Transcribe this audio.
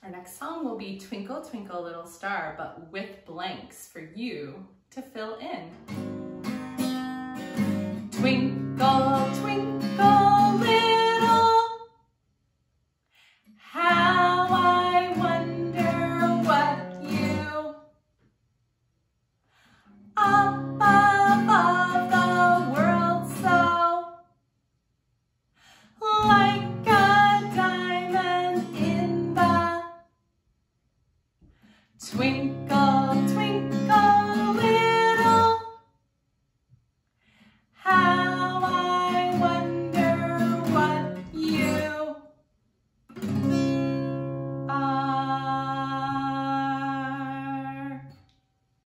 Our next song will be Twinkle Twinkle Little Star, but with blanks for you to fill in.